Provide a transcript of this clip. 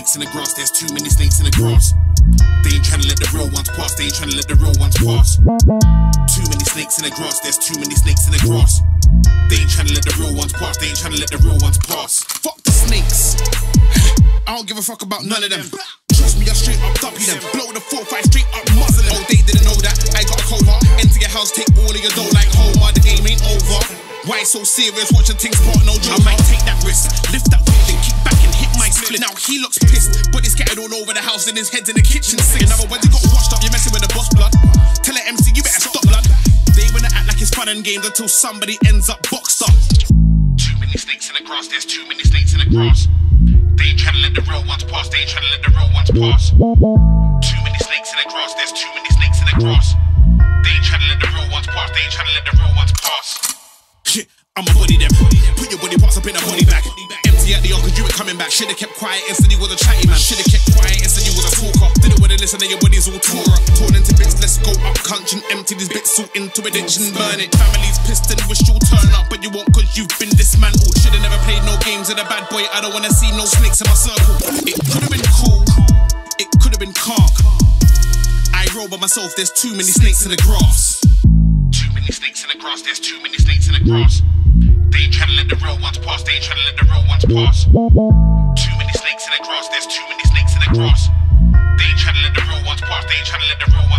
snakes in the grass, there's too many snakes in the grass. They ain't trying to let the real ones pass, they ain't trying to let the real ones pass. Too many snakes in the grass, there's too many snakes in the grass. They ain't trying to let the real ones pass, they ain't trying to let the real ones pass. Fuck the snakes, I don't give a fuck about none of them. Trust me, I straight up W them. Blow the 4-5 straight up muzzle them. Oh, they didn't know that, I got a cold heart. Enter your house, take all of your dough like Homer, the game ain't over. Why so serious, watch your things part, no joke. I might take that risk, lift that whip, then kick back and hit my split. Now he looks pissed, body scattered all over the house and his head's in the kitchen sink. In other words, he got washed up, you're messing with the boss blood. Tell the MC, you better stop blood. They wanna act like it's fun and games until somebody ends up boxed up. Too many snakes in the grass, there's too many snakes in the grass. They ain't trying to let the real ones pass, they ain't trying to let the real ones pass. Too many snakes in the grass, there's too many snakes in the grass. They ain't trying to let the real ones pass, they ain't trying to let the real ones pass. Shit, I'ma body them. Put your body parts up in a body bag. Empty at the yard cause you ain't coming back. Should've kept quiet and said you was a chatty man. Should've kept quiet and said you was a talker. Didn't wanna listen and your body's all tore up. Torn into bits, let's go up country and empty these bits all into a ditch and burn it. Family's pissed and wish you'll turn up, but you won't cause you've been dismantled. Should've never played no games with a bad boy. I don't wanna see no snakes in my circle. It could've been cool, it could've been calm. I roll by myself, there's too many snakes in the grass. Too many snakes in the grass, there's too many snakes in the grass. They ain't trying to let the real ones pass, they ain't trying to let the real ones pass. Too many snakes in the grass, there's too many snakes in the grass. They ain't trying to let the real ones pass, they ain't trying to let the real ones pass.